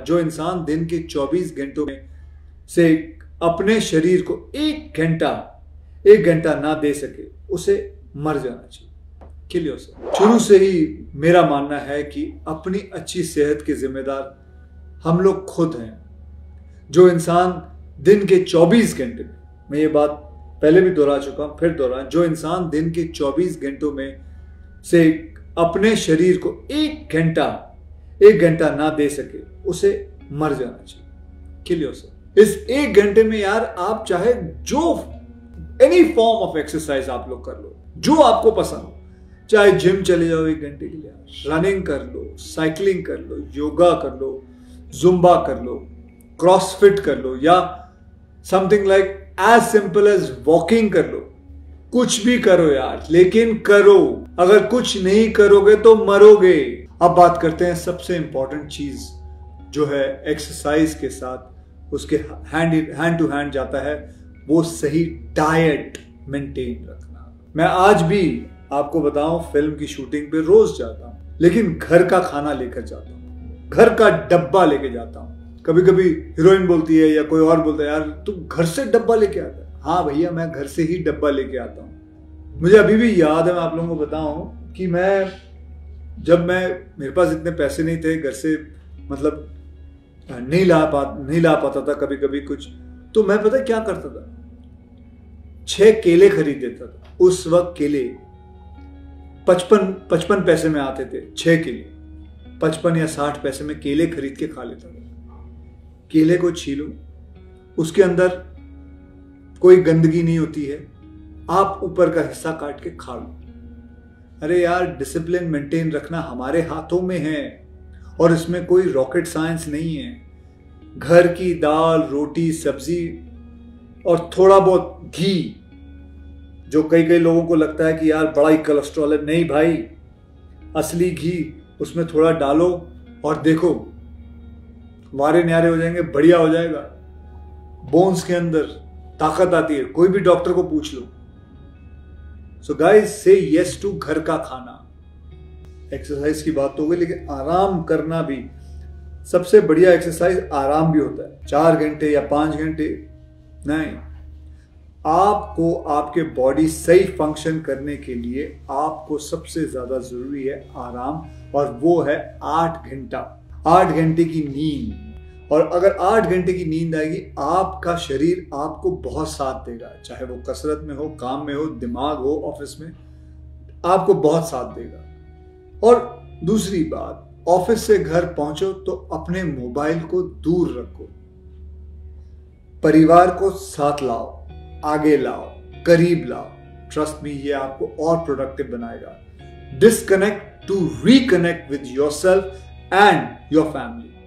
जो इंसान दिन के 24 घंटों में से अपने शरीर को एक घंटा ना दे सके उसे मर जाना चाहिए। Kill yourself. शुरू से ही मेरा मानना है कि अपनी अच्छी सेहत के जिम्मेदार हम लोग खुद हैं। जो इंसान दिन के 24 घंटे में, मैं ये बात पहले भी दोहरा चुका हूं, फिर दोहरा, जो इंसान दिन के 24 घंटों में से अपने शरीर को एक घंटा ना दे सके उसे मर जाना चाहिए। Kill yourself. इस एक घंटे में यार आप चाहे जो एनी फॉर्म ऑफ एक्सरसाइज आप लोग कर लो, जो आपको पसंद हो। चाहे जिम चले जाओ 1 घंटे के लिए, रनिंग कर लो, साइकिलिंग कर लो, योगा कर लो, जुम्बा कर लो, क्रॉसफिट कर लो, या something like as simple as walking कर लो। कुछ भी करो यार, लेकिन करो। अगर कुछ नहीं करोगे तो मरोगे। अब बात करते हैं सबसे इंपॉर्टेंट चीज जो है एक्सरसाइज के साथ उसके हैंड टू हैंड जाता है, वो सही डाइट मेंटेन रखना। मैं आज भी आपको बताऊं, फिल्म की शूटिंग पे रोज जाता हूं, लेकिन घर का खाना लेकर जाता हूं, घर का डब्बा लेके जाता हूं। कभी कभी हीरोइन बोलती है या कोई और बोलता है, यार तू घर से डब्बा लेके आता है। हाँ भैया, मैं घर से ही डब्बा लेके आता हूँ। मुझे अभी भी याद है, मैं आप लोगों को बताऊं कि जब मेरे पास इतने पैसे नहीं थे, घर से मतलब नहीं ला पाता था कभी कभी कुछ, तो मैं पता क्या करता था, 6 केले खरीद देता था। उस वक्त केले 55 पैसे में आते थे। 6 केले 55 या 60 पैसे में केले खरीद के खा लेता था। केले को छीलो, उसके अंदर कोई गंदगी नहीं होती है, आप ऊपर का हिस्सा काट के खा लो। अरे यार, डिसिप्लिन मेंटेन रखना हमारे हाथों में है और इसमें कोई रॉकेट साइंस नहीं है। घर की दाल, रोटी, सब्जी और थोड़ा बहुत घी, जो कई लोगों को लगता है कि यार बड़ा ही कोलेस्ट्रॉल है। नहीं भाई, असली घी उसमें थोड़ा डालो और देखो, वारे न्यारे हो जाएंगे, बढ़िया हो जाएगा। बोन्स के अंदर ताकत आती है, कोई भी डॉक्टर को पूछ लो। So guys, say yes to घर का खाना। एक्सरसाइज की बात तो हो गई, लेकिन आराम करना भी सबसे बढ़िया एक्सरसाइज आराम भी होता है। 4 घंटे या 5 घंटे नहीं, आपको आपके बॉडी सही फंक्शन करने के लिए आपको सबसे ज्यादा जरूरी है आराम, और वो है 8 घंटा, 8 घंटे की नींद। और अगर 8 घंटे की नींद आएगी, आपका शरीर आपको बहुत साथ देगा, चाहे वो कसरत में हो, काम में हो, दिमाग हो, ऑफिस में, आपको बहुत साथ देगा। और दूसरी बात, ऑफिस से घर पहुंचो तो अपने मोबाइल को दूर रखो, परिवार को साथ लाओ, आगे लाओ, करीब लाओ। ट्रस्ट मी, ये आपको और प्रोडक्टिव बनाएगा। Disconnect to reconnect with yourself and your family.